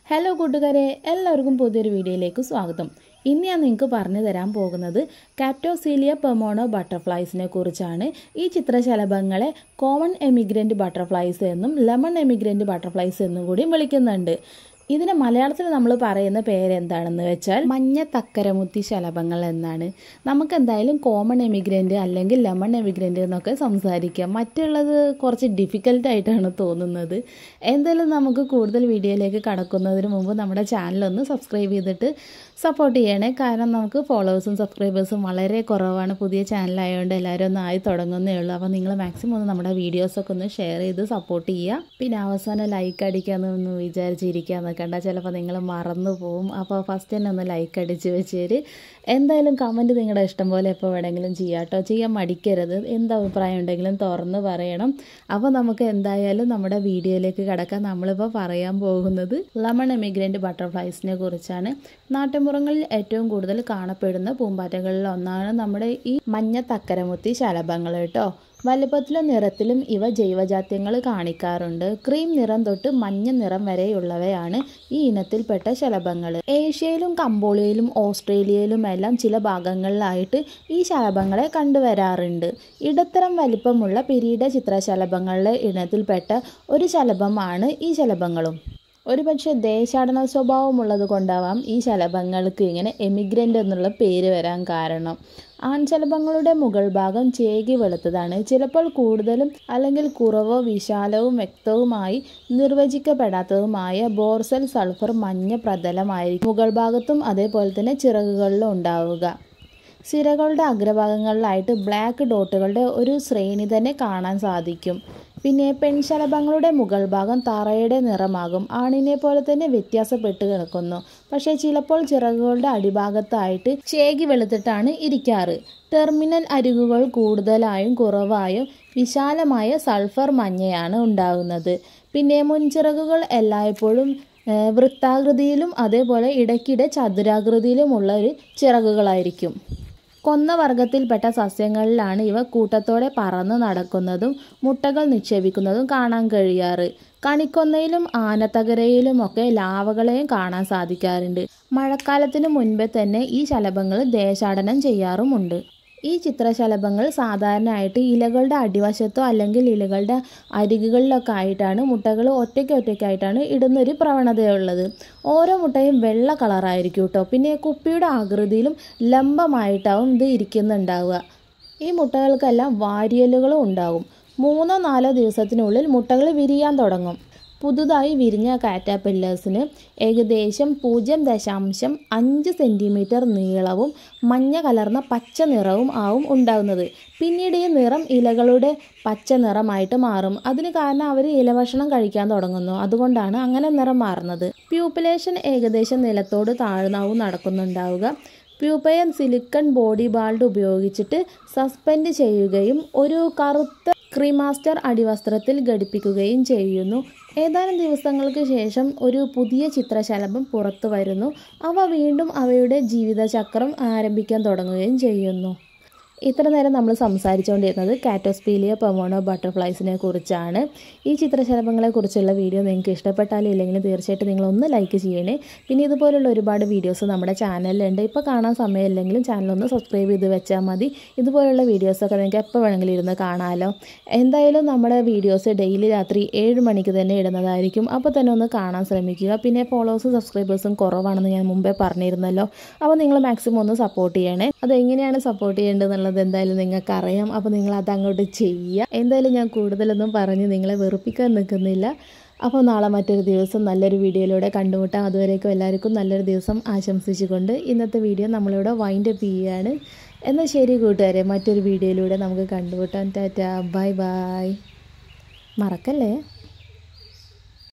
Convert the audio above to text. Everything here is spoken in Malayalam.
ഹലോ കൂട്ടുകാരെ, എല്ലാവർക്കും പുതിയൊരു വീഡിയോയിലേക്ക് സ്വാഗതം. ഇന്ന് ഞാൻ നിങ്ങൾക്ക് പറഞ്ഞു തരാൻ പോകുന്നത് കാറ്റോസീലിയ പെമോണ ബട്ടർഫ്ലൈസിനെ കുറിച്ചാണ്. ഈ ചിത്രശലഭങ്ങളെ കോമൺ എമിഗ്രൻ്റ് ബട്ടർഫ്ലൈസ് എന്നും ലെമൺ എമിഗ്രൻ്റ് ബട്ടർഫ്ലൈസ് എന്നും കൂടി വിളിക്കുന്നുണ്ട്. ഇതിന് മലയാളത്തിൽ നമ്മൾ പറയുന്ന പേരെന്താണെന്ന് വെച്ചാൽ മഞ്ഞത്തക്കരമുത്തി ശലഭങ്ങൾ എന്നാണ്. നമുക്ക് എന്തായാലും കോമൺ എമിഗ്രൻ്റ് അല്ലെങ്കിൽ ലെമൺ എമിഗ്രൻ്റ് എന്നൊക്കെ സംസാരിക്കാം. മറ്റുള്ളത് കുറച്ച് ഡിഫിക്കൽട്ടായിട്ടാണ് തോന്നുന്നത്. എന്തായാലും നമുക്ക് കൂടുതൽ വീഡിയോയിലേക്ക് കടക്കുന്നതിന് മുമ്പ് നമ്മുടെ ചാനലൊന്ന് സബ്സ്ക്രൈബ് ചെയ്തിട്ട് സപ്പോർട്ട് ചെയ്യണേ. കാരണം നമുക്ക് ഫോളോവേഴ്സും സബ്സ്ക്രൈബേഴ്സും വളരെ കുറവാണ്. പുതിയ ചാനലായതുകൊണ്ട് എല്ലാവരും ഒന്ന് ആയി തുടങ്ങുന്നേ ഉള്ളൂ. അപ്പോൾ നിങ്ങൾ മാക്സിമം ഒന്ന് നമ്മുടെ വീഡിയോസൊക്കെ ഒന്ന് ഷെയർ ചെയ്ത് സപ്പോർട്ട് ചെയ്യുക. പിന്നെ അവസാനം ലൈക്ക് അടിക്കാമെന്നൊന്ന് വിചാരിച്ചിരിക്കുക കണ്ടാൽ ചിലപ്പോൾ നിങ്ങൾ മറന്നു പോവും. അപ്പോൾ ഫസ്റ്റ് തന്നെ ഒന്ന് ലൈക്ക് അടിച്ച് വെച്ചേര്. എന്തായാലും കമൻറ്റ് നിങ്ങളുടെ ഇഷ്ടം പോലെ എപ്പോൾ വേണമെങ്കിലും ചെയ്യാം കേട്ടോ. ചെയ്യാൻ മടിക്കരുത്. എന്ത് അഭിപ്രായം ഉണ്ടെങ്കിലും തുറന്ന് പറയണം. അപ്പോൾ നമുക്ക് എന്തായാലും നമ്മുടെ വീഡിയോയിലേക്ക് കടക്കാം. നമ്മളിപ്പോൾ പറയാൻ പോകുന്നത് ലെമൺ എമിഗ്രൻ്റ് ബട്ടർഫ്ലൈസിനെ കുറിച്ചാണ്. നാട്ടിൻപുറങ്ങളിൽ ഏറ്റവും കൂടുതൽ കാണപ്പെടുന്ന പൂമ്പാറ്റകളിൽ ഒന്നാണ് നമ്മുടെ ഈ മഞ്ഞത്തക്കരമുത്തി ശലഭങ്ങൾ കേട്ടോ. വലുപ്പത്തിലും നിറത്തിലും ഇവ ജൈവജാത്യങ്ങൾ കാണിക്കാറുണ്ട്. ക്രീം നിറം തൊട്ട് മഞ്ഞ നിറം വരെയുള്ളവയാണ് ഈ ഇനത്തിൽപ്പെട്ട ശലഭങ്ങൾ. ഏഷ്യയിലും കംബോഡിയയിലും ഓസ്ട്രേലിയയിലും എല്ലാം ചില ഭാഗങ്ങളിലായിട്ട് ഈ ശലഭങ്ങളെ കണ്ടുവരാറുണ്ട്. ഇടത്തരം വലിപ്പമുള്ള പിരീഡ ചിത്രശലഭങ്ങളുടെ ഇനത്തിൽപ്പെട്ട ഒരു ശലഭമാണ് ഈ ശലഭങ്ങളും. ഒരുപക്ഷെ ദേശാടന സ്വഭാവമുള്ളത് കൊണ്ടാവാം ഈ ശലഭങ്ങൾക്ക് ഇങ്ങനെ എമിഗ്രൻ്റ് എന്നുള്ള പേര് വരാൻ കാരണം. ആൺശലഭങ്ങളുടെ മുകൾ ഭാഗം ചേകി വെളുത്തതാണ്. ചിലപ്പോൾ കൂടുതലും അല്ലെങ്കിൽ കുറവോ വിശാലവും വ്യക്തവുമായി നിർവചിക്കപ്പെടാത്തതുമായ ബോർസൽ സൾഫർ മഞ്ഞ പ്രതലമായിരിക്കും മുകൾ ഭാഗത്തും അതേപോലെ തന്നെ ചിറകുകളിലും ഉണ്ടാവുക. സിരകളുടെ അഗ്രഭാഗങ്ങളിലായിട്ട് ബ്ലാക്ക് ഡോട്ടുകളുടെ ഒരു ശ്രേണി തന്നെ കാണാൻ സാധിക്കും. പിന്നെ പെൺശലഭങ്ങളുടെ മുകൾ ഭാഗം തറയുടെ നിറമാകും. ആണിനെ പോലെ തന്നെ വ്യത്യാസപ്പെട്ട് കിടക്കുന്നു. പക്ഷേ ചിലപ്പോൾ ചിറകുകളുടെ അടിഭാഗത്തായിട്ട് ചേകി വെളുത്തിട്ടാണ് ഇരിക്കാറ്. ടെർമിനൽ അരികുകൾ കൂടുതലായും കുറവായും വിശാലമായ സൾഫർ മഞ്ഞയാണ് ഉണ്ടാകുന്നത്. പിന്നെ മുൻചിറകുകൾ എല്ലായ്പ്പോഴും വൃത്താകൃതിയിലും അതേപോലെ ഇടയ്ക്കിടെ ചതുരാകൃതിയിലുമുള്ള ഒരു ചിറകുകളായിരിക്കും. കൊന്ന വർഗത്തിൽപ്പെട്ട സസ്യങ്ങളിലാണ് ഇവ കൂട്ടത്തോടെ പറന്ന് നടക്കുന്നതും മുട്ടകൾ നിക്ഷേപിക്കുന്നതും കാണാൻ കഴിയാറ്. കണിക്കൊന്നയിലും ആനത്തകരയിലുമൊക്കെ ലാവകളെയും കാണാൻ സാധിക്കാറുണ്ട്. മഴക്കാലത്തിനു മുൻപേ തന്നെ ഈ ശലഭങ്ങൾ ദേശാടനം ചെയ്യാറുമുണ്ട്. ഈ ചിത്രശലഭങ്ങൾ സാധാരണയായിട്ട് ഇലകളുടെ അടിവശത്തോ അല്ലെങ്കിൽ ഇലകളുടെ അരികുകളിലൊക്കെ ആയിട്ടാണ് മുട്ടകൾ ഒറ്റയ്ക്കായിട്ടാണ് ഇടുന്നൊരു പ്രവണതയുള്ളത്. ഓരോ മുട്ടയും വെള്ള കളറായിരിക്കും കേട്ടോ. പിന്നെ കുപ്പിയുടെ ആകൃതിയിലും ലംബമായിട്ടാവും ഇത് ഇരിക്കുന്നുണ്ടാവുക. ഈ മുട്ടകൾക്കെല്ലാം വാരിയലുകളും ഉണ്ടാകും. 3-4 ദിവസത്തിനുള്ളിൽ മുട്ടകൾ വിരിയാൻ തുടങ്ങും. പുതുതായി വിരിഞ്ഞ കാറ്റാപില്ലേഴ്സിന് ഏകദേശം 0.5 സെൻറ്റിമീറ്റർ നീളവും മഞ്ഞ കലർന്ന പച്ച നിറവും ആവും ഉണ്ടാകുന്നത്. പിന്നീട് ഈ നിറം ഇലകളുടെ പച്ച നിറമായിട്ട് മാറും. അതിന് കാരണം അവർ ഇലഭക്ഷണം കഴിക്കാൻ തുടങ്ങുന്നു. അതുകൊണ്ടാണ് അങ്ങനെ നിറം മാറുന്നത്. പ്യൂപ്പലേഷൻ ഏകദേശം നിലത്തോട് താഴ്ന്നാവും നടക്കുന്നുണ്ടാവുക. പ്യൂപ്പയെ സിലിക്കൺ ബോഡി ബാൾഡ് ഉപയോഗിച്ചിട്ട് സസ്പെൻഡ് ചെയ്യുകയും ഒരു കറുത്ത ക്രീമാസ്റ്റർ അടിവസ്ത്രത്തിൽ ഘടിപ്പിക്കുകയും ചെയ്യുന്നു. ഏതാനും ദിവസങ്ങൾക്ക് ശേഷം ഒരു പുതിയ ചിത്രശലഭം പുറത്തു വരുന്നു. അവ വീണ്ടും അവയുടെ ജീവിതചക്രം ആരംഭിക്കാൻ തുടങ്ങുകയും ചെയ്യുന്നു. ഇത്ര നേരം നമ്മൾ സംസാരിച്ചുകൊണ്ടിരുന്നത് കാറ്റോസ്പീലിയ പൊമോണ ബട്ടർഫ്ലൈസിനെ കുറിച്ചാണ്. ഈ ചിത്രശലഭങ്ങളെ കുറിച്ചുള്ള വീഡിയോ നിങ്ങൾക്ക് ഇഷ്ടപ്പെട്ടാലും ഇല്ലെങ്കിലും തീർച്ചയായിട്ടും നിങ്ങളൊന്ന് ലൈക്ക് ചെയ്യണേ. പിന്നെ ഇതുപോലുള്ള ഒരുപാട് വീഡിയോസ് നമ്മുടെ ചാനലിലുണ്ട്. ഇപ്പോൾ കാണാൻ സമയമില്ലെങ്കിലും ചാനലൊന്ന് സബ്സ്ക്രൈബ് ചെയ്ത് വെച്ചാൽ മതി. ഇതുപോലുള്ള വീഡിയോസൊക്കെ നിങ്ങൾക്ക് എപ്പോൾ വേണമെങ്കിലും ഇരുന്ന് കാണാമല്ലോ. എന്തായാലും നമ്മുടെ വീഡിയോസ് ഡെയിലി രാത്രി 7 മണിക്ക് തന്നെ ഇടുന്നതായിരിക്കും. അപ്പോൾ തന്നെ ഒന്ന് കാണാൻ ശ്രമിക്കുക. പിന്നെ ഫോളോവേഴ്സും സബ്സ്ക്രൈബേഴ്സും കുറവാണെന്ന് ഞാൻ മുമ്പേ പറഞ്ഞിരുന്നല്ലോ. അപ്പോൾ നിങ്ങൾ മാക്സിമം ഒന്ന് സപ്പോർട്ട് ചെയ്യണേ. അതെങ്ങനെയാണ് സപ്പോർട്ട് ചെയ്യേണ്ടതെന്നുള്ളത് എന്തായാലും നിങ്ങൾക്കറിയാം. അപ്പോൾ നിങ്ങൾ അതങ്ങോട്ട് ചെയ്യുക. എന്തായാലും ഞാൻ കൂടുതലൊന്നും പറഞ്ഞ് നിങ്ങളെ വെറുപ്പിക്കാൻ നിൽക്കുന്നില്ല. അപ്പോൾ നാളെ മറ്റൊരു ദിവസം നല്ലൊരു വീഡിയോയിലൂടെ കണ്ടുമുട്ടാം. അതുവരേക്കും എല്ലാവർക്കും നല്ലൊരു ദിവസം ആശംസിച്ചുകൊണ്ട് ഇന്നത്തെ വീഡിയോ നമ്മളിവിടെ വൈൻഡപ്പ് ചെയ്യുകയാണ്. എന്നാൽ ശരി കൂട്ടുകാരെ, മറ്റൊരു വീഡിയോയിലൂടെ നമുക്ക് കണ്ടുമുട്ടാം. Tata, bye bye. മറക്കല്ലേ.